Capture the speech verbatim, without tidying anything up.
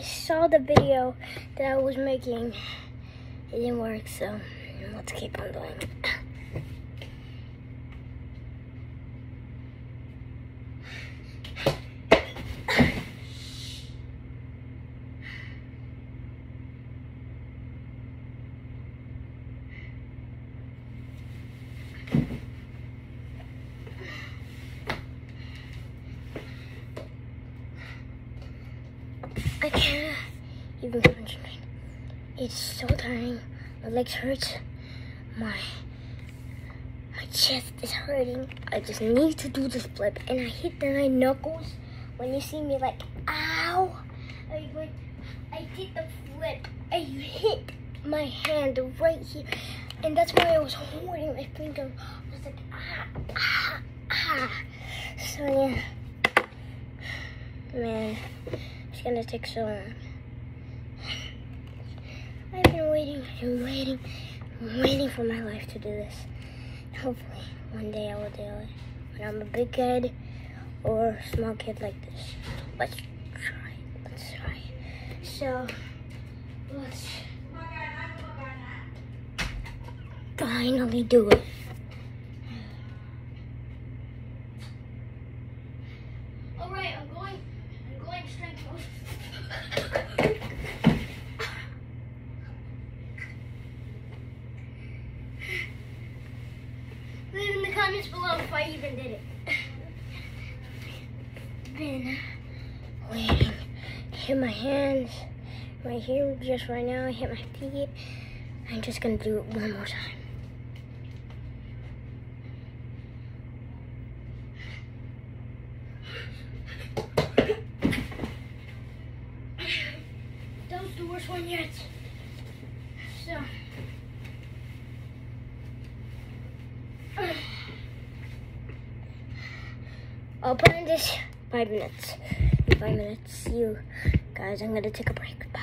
saw the video that I was making. It didn't work, so let's keep on doing it. I can't even concentrate. It's so tiring. My legs hurt. My my chest is hurting. I just need to do this flip, and I hit the nine knuckles. When you see me, like, ow! I went. I did the flip. I hit my hand right here, and that's why I was holding my finger. I was like, ah, ah, ah. So yeah, man. It's gonna take so long. I've been waiting and waiting and waiting for my life to do this. Hopefully, one day I will do it. When I'm a big kid or a small kid like this. Let's try. Let's try. So, let's finally do it. Alright, I'm going. Strength. Leave in the comments below if I even did it. Been waiting. Hit my hands right here, just right now. Hit my feet. I'm just gonna do it one more time. The worst one yet. So, I'll put in this five minutes. In five minutes, see you guys. I'm gonna take a break.